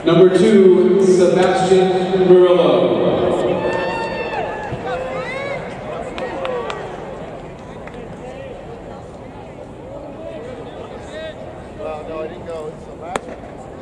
Number 2, Sebastian Murillo. Well, no, I didn't go. It's Sebastian.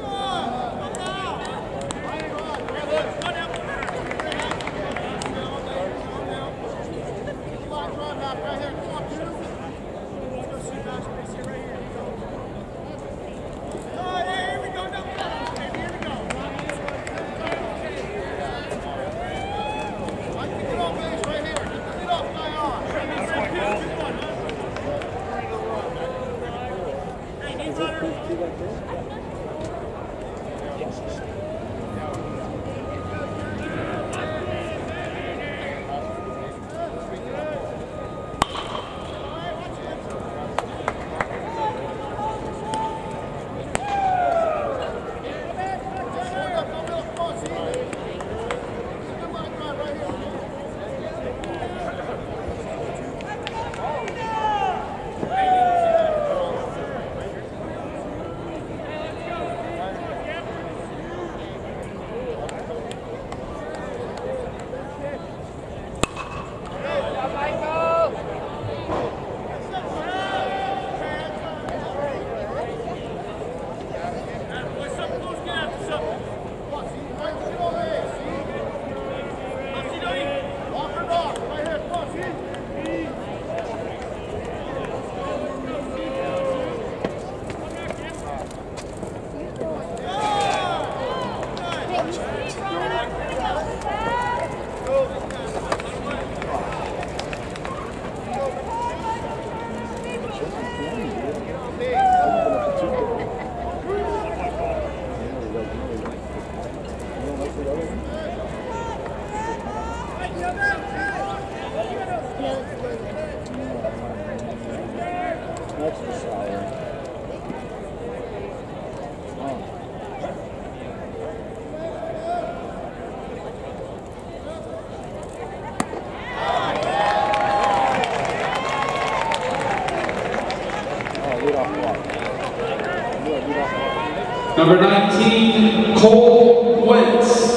That's the sour. Number 19, Cole Wentz.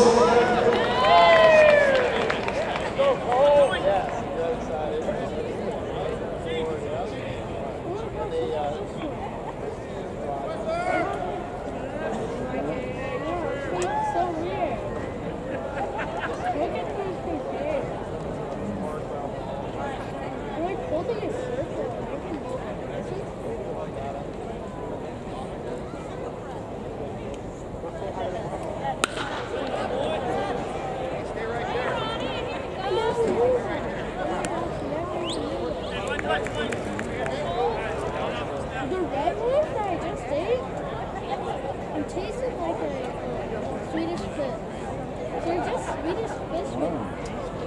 The red ones that I just ate, it tasted like a Swedish fish. They're just Swedish fish ones.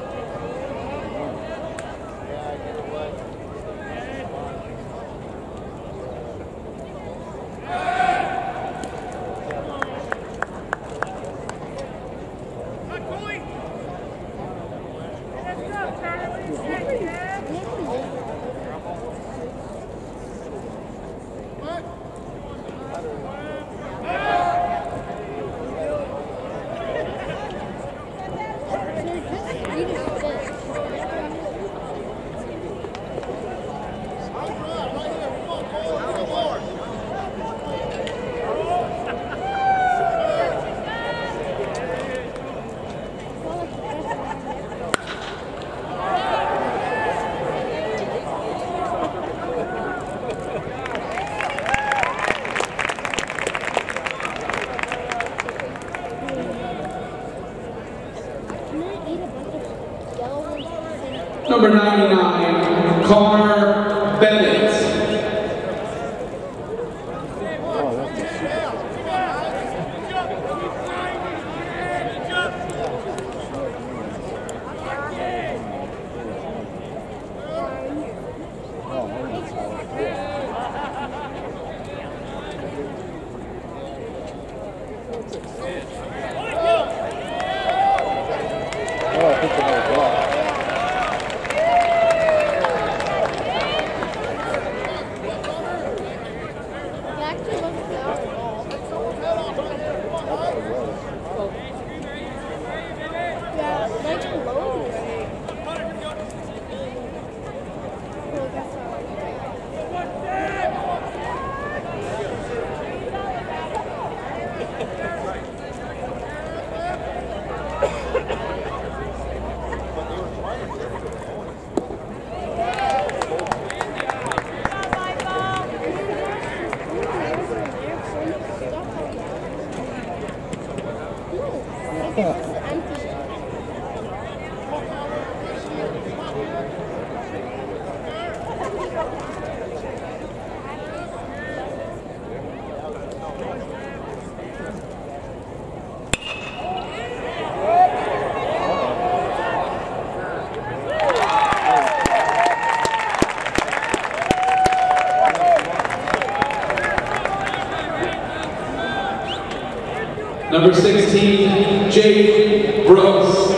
Number 99, Connor Bennett. It actually looks good. It's empty. Number 16, Jake Brooks.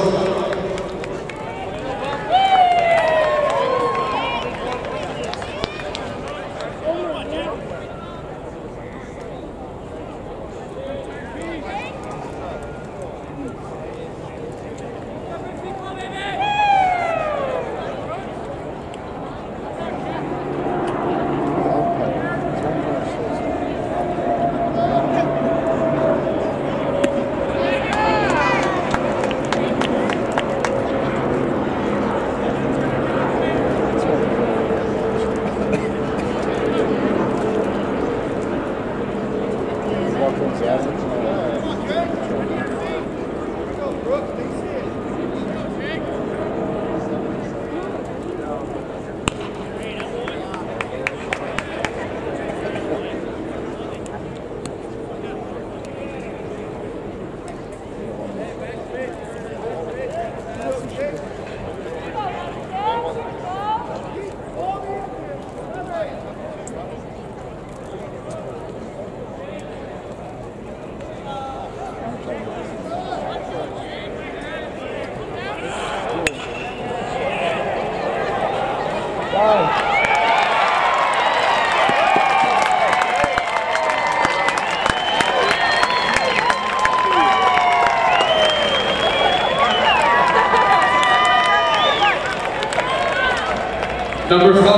Number 5,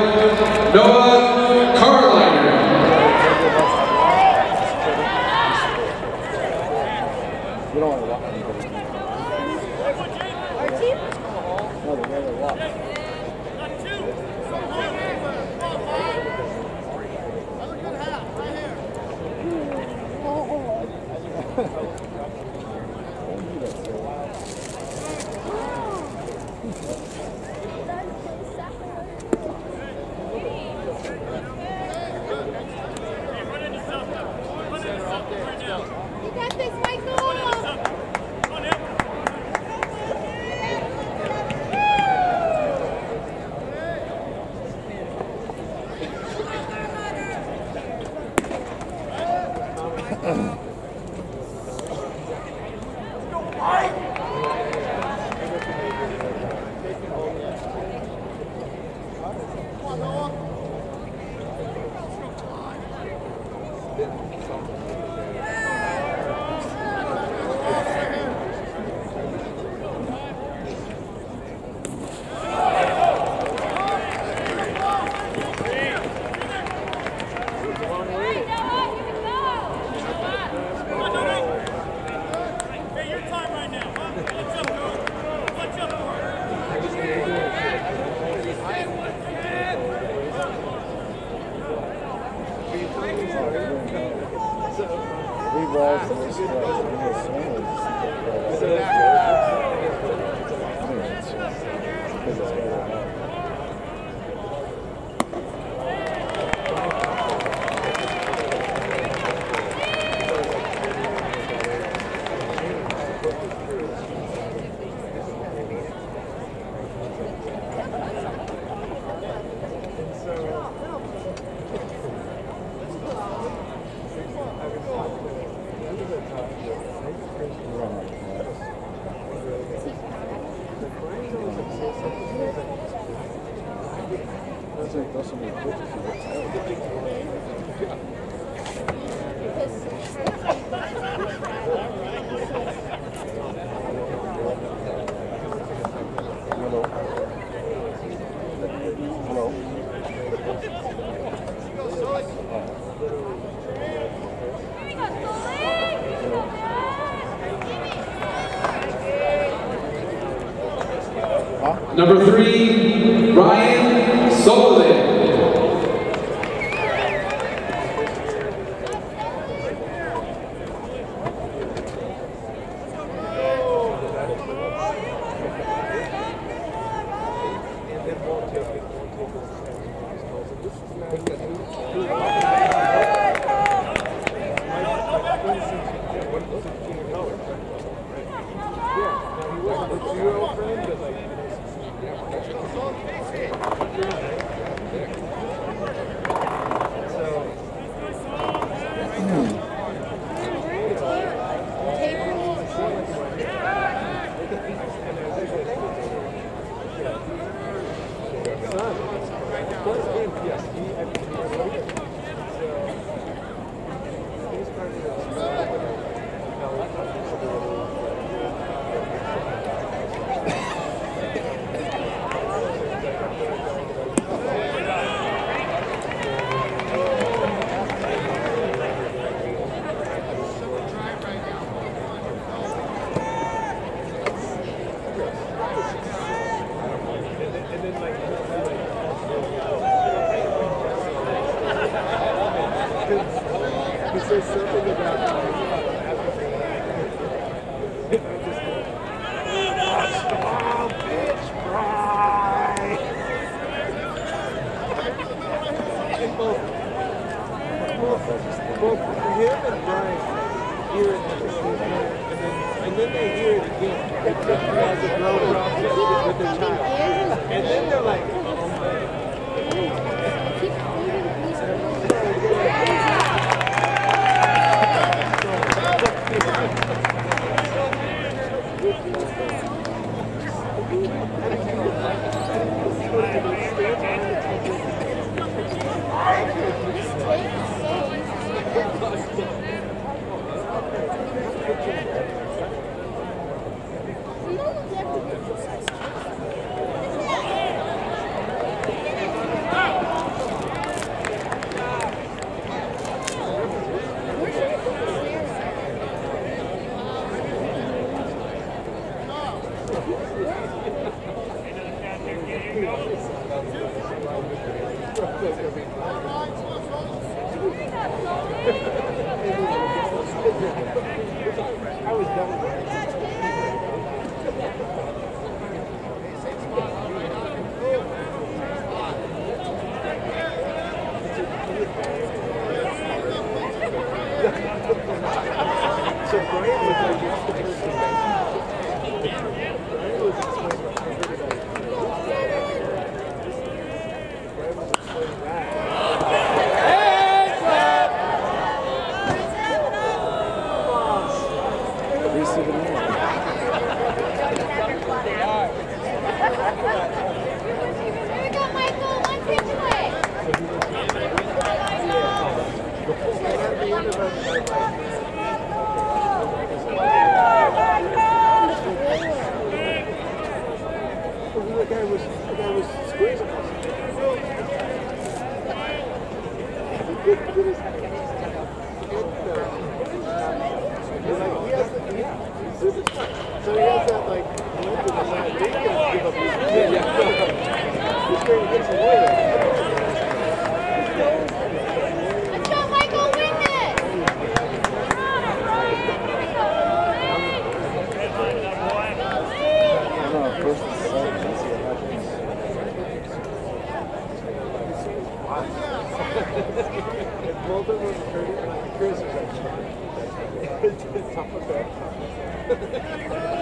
Noah Carliner. You don't want to walk anybody. Our team? No, the way they walk. You got this, Michael! Number 3, Ryan Sullivan. Brian hear it and then they hear it again as a grown up with their child. And then they're like, I was done with it. So Brian was like, Brian was explaining that. Here we go, Michael. One pitch away. The guy was squeezing us. So he has that like limp in his hand. He can give up his he's trying to get some weight. Let's go, Michael. Win it. Both of them are pretty. Chris is like, top of that.